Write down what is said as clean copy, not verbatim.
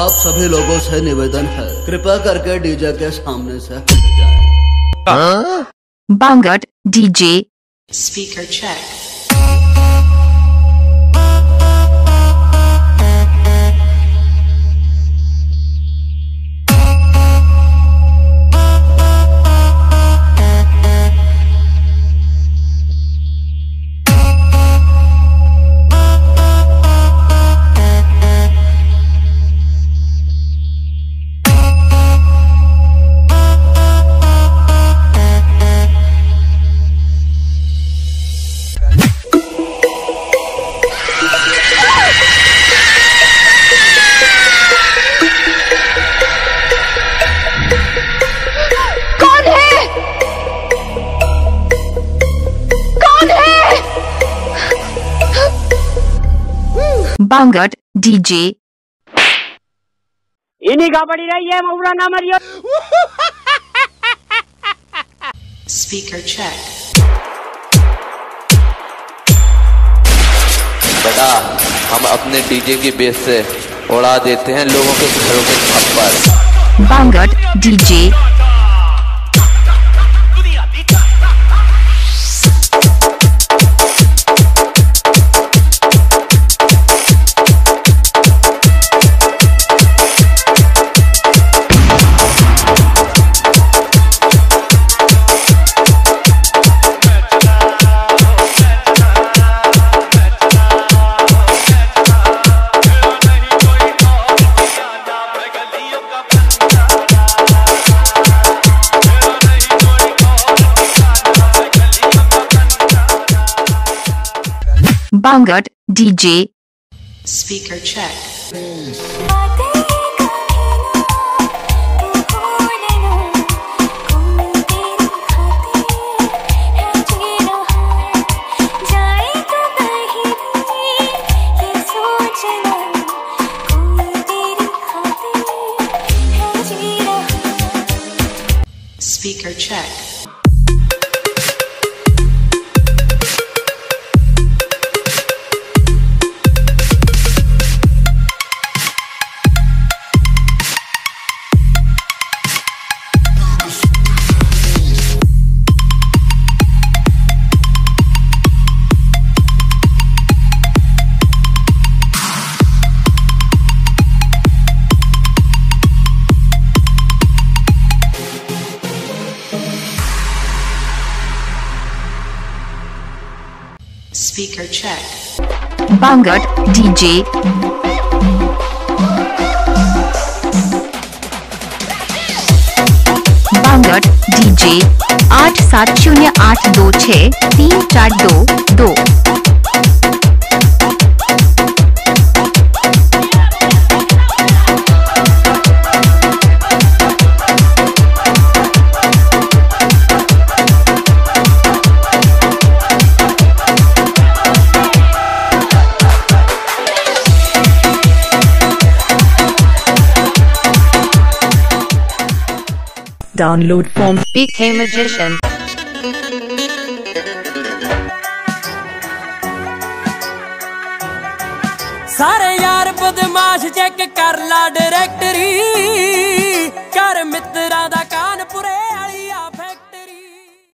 आप सभी लोगों से निवेदन है, कृपया करके डीजे के सामने से हट जाएं। Bangat DJ speaker check. Bangat DJ इन्हीं का पड़ी रही है मऊरा ना मरियो। Speaker check. बेटा हम अपने डीजे की बेस से उड़ा देते हैं लोगों के घरों के छप्पर। Bangat DJ Bangat DJ speaker check. Speaker check. Speaker check. Bangat DJ Bangat DJ 8708263422। Download from BK Magician। सारे यार बदमाश चेक कर ला डायरेक्टरी।